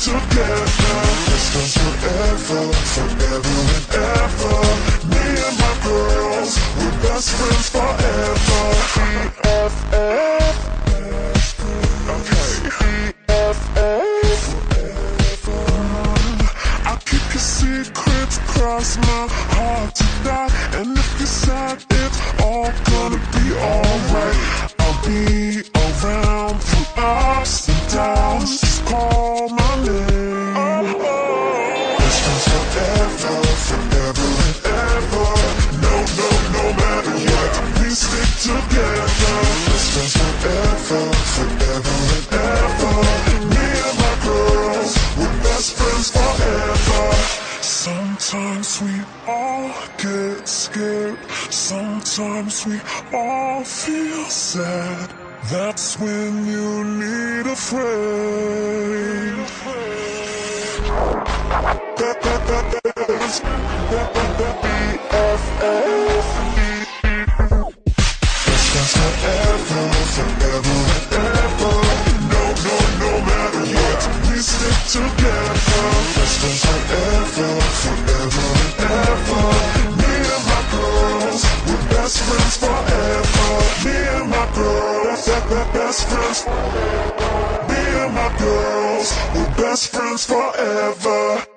together. Best friends forever, forever and ever. Me and my girls, we're best friends forever. BFF. Okay. BFF. I'll keep your secrets, cross my heart to die. And if you're sad, it's all gonna be alright. I'll be around through ups and downs. Just call my name. Best friends forever, forever and ever. No matter what, we stick together. Best friends forever, forever and ever. Me and my girls, we're best friends forever. Sometimes we all get scared. Sometimes we all feel sad. That's when you need a friend. BFF. Best friends forever, forever and ever. No matter what, we stick together. Best friends forever, forever and ever. Me and my girls, we're best friends forever. Me and my girls, best friends. Me and my girls, we're best friends forever.